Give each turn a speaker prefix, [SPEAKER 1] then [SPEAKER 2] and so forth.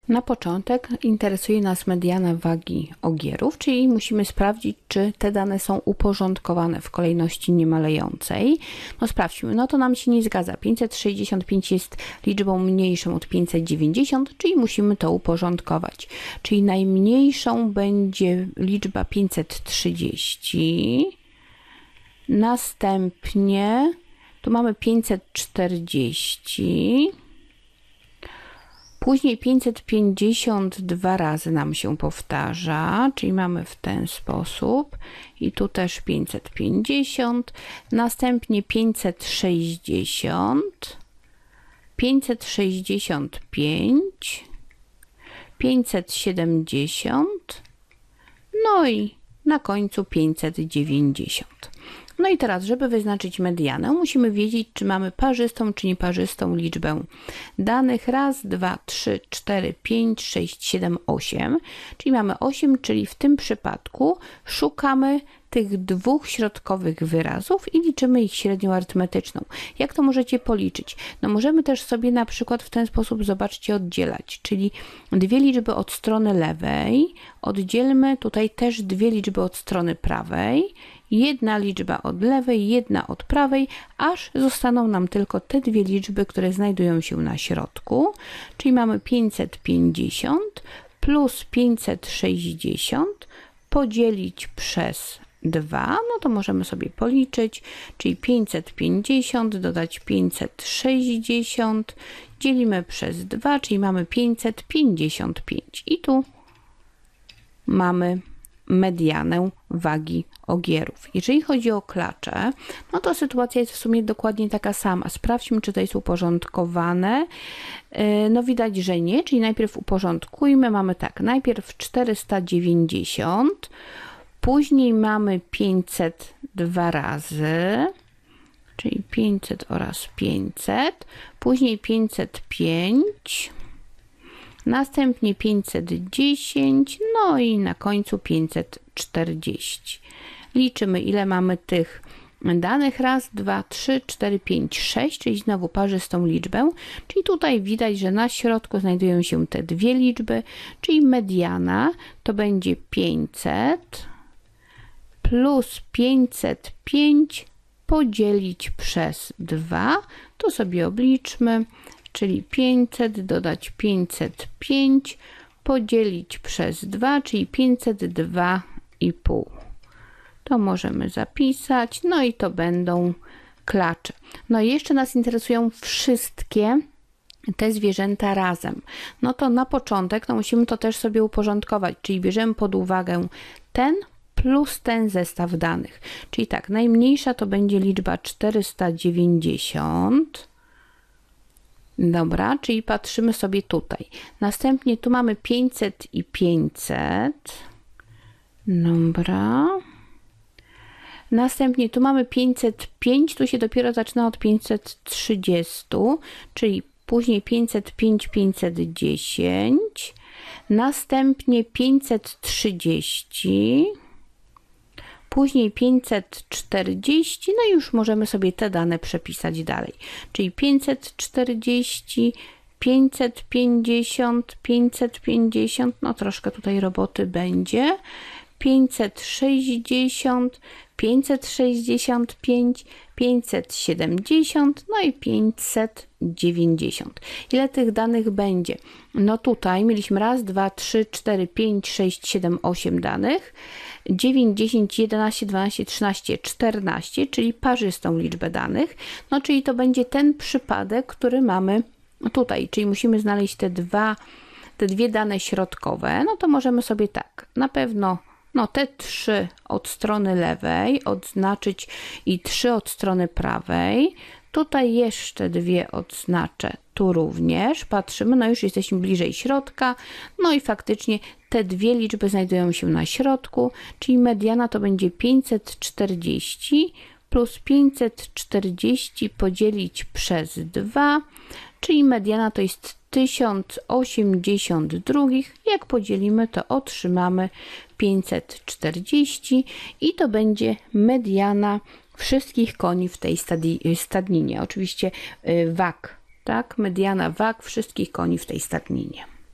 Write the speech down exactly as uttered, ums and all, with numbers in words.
[SPEAKER 1] Na początek interesuje nas mediana wagi ogierów, czyli musimy sprawdzić, czy te dane są uporządkowane w kolejności niemalejącej. No sprawdźmy, no to nam się nie zgadza. pięćset sześćdziesiąt pięć jest liczbą mniejszą od pięćset dziewięćdziesiąt, czyli musimy to uporządkować. Czyli najmniejszą będzie liczba pięćset trzydzieści, następnie tu mamy pięćset czterdzieści, później pięćset pięćdziesiąt dwa razy nam się powtarza, czyli mamy w ten sposób i tu też pięćset pięćdziesiąt, następnie pięćset sześćdziesiąt, pięćset sześćdziesiąt pięć, pięćset siedemdziesiąt, no i na końcu pięćset dziewięćdziesiąt. No i teraz, żeby wyznaczyć medianę, musimy wiedzieć, czy mamy parzystą, czy nieparzystą liczbę danych. Raz, dwa, trzy, cztery, pięć, sześć, siedem, osiem. Czyli mamy osiem, czyli w tym przypadku szukamy tych dwóch środkowych wyrazów i liczymy ich średnią arytmetyczną. Jak to możecie policzyć? No możemy też sobie na przykład w ten sposób, zobaczcie, oddzielać, czyli dwie liczby od strony lewej, oddzielmy tutaj też dwie liczby od strony prawej, jedna liczba od lewej, jedna od prawej, aż zostaną nam tylko te dwie liczby, które znajdują się na środku, czyli mamy pięćset pięćdziesiąt plus pięćset sześćdziesiąt podzielić przez dwa, no to możemy sobie policzyć, czyli pięćset pięćdziesiąt dodać pięćset sześćdziesiąt, dzielimy przez dwa, czyli mamy pięćset pięćdziesiąt pięć i tu mamy medianę wagi ogierów. Jeżeli chodzi o klacze, no to sytuacja jest w sumie dokładnie taka sama. Sprawdźmy, czy to jest uporządkowane. No widać, że nie, czyli najpierw uporządkujmy. Mamy tak, najpierw czterysta dziewięćdziesiąt, później mamy pięćset dwa razy, czyli pięćset oraz pięćset, później pięćset pięć, następnie pięćset dziesięć, no i na końcu pięćset czterdzieści. Liczymy, ile mamy tych danych. Raz, dwa, trzy, cztery, pięć, sześć, czyli znowu parzystą liczbę. Czyli tutaj widać, że na środku znajdują się te dwie liczby, czyli mediana to będzie pięćset plus pięćset pięć podzielić przez dwa. To sobie obliczmy. Czyli pięćset dodać pięćset pięć podzielić przez dwa, czyli pięćset dwa i pół. To możemy zapisać, no i to będą klacze. No i jeszcze nas interesują wszystkie te zwierzęta razem. No to na początek no musimy to też sobie uporządkować, czyli bierzemy pod uwagę ten plus ten zestaw danych. Czyli tak, najmniejsza to będzie liczba czterysta dziewięćdziesiąt. Dobra, czyli patrzymy sobie tutaj. Następnie tu mamy pięćset i pięćset. Dobra. Następnie tu mamy pięćset pięć, tu się dopiero zaczyna od pięćset trzydzieści, czyli później pięćset pięć, pięćset dziesięć. Następnie pięćset trzydzieści. Później pięćset czterdzieści, no i już możemy sobie te dane przepisać dalej. Czyli pięćset czterdzieści, pięćset pięćdziesiąt, pięćset pięćdziesiąt, no troszkę tutaj roboty będzie, pięćset sześćdziesiąt, pięćset sześćdziesiąt pięć, pięćset siedemdziesiąt, no i pięćset dziewięćdziesiąt. Ile tych danych będzie? No tutaj mieliśmy raz, dwa, trzy, cztery, pięć, sześć, siedem, osiem danych, dziewięć, dziesięć, jedenaście, dwanaście, trzynaście, czternaście, czyli parzystą liczbę danych. No czyli to będzie ten przypadek, który mamy tutaj, czyli musimy znaleźć te dwa, te dwie dane środkowe. No to możemy sobie tak, na pewno no te trzy od strony lewej odznaczyć i trzy od strony prawej. Tutaj jeszcze dwie odznaczę, tu również. Patrzymy, no już jesteśmy bliżej środka. No i faktycznie te dwie liczby znajdują się na środku, czyli mediana to będzie pięćset czterdzieści plus pięćset czterdzieści podzielić przez dwa, czyli mediana to jest tysiąc osiemdziesiąt dwa. Jak podzielimy, to otrzymamy pięćset czterdzieści i to będzie mediana wszystkich koni w tej stadninie. Oczywiście wag, tak? Mediana wag wszystkich koni w tej stadninie.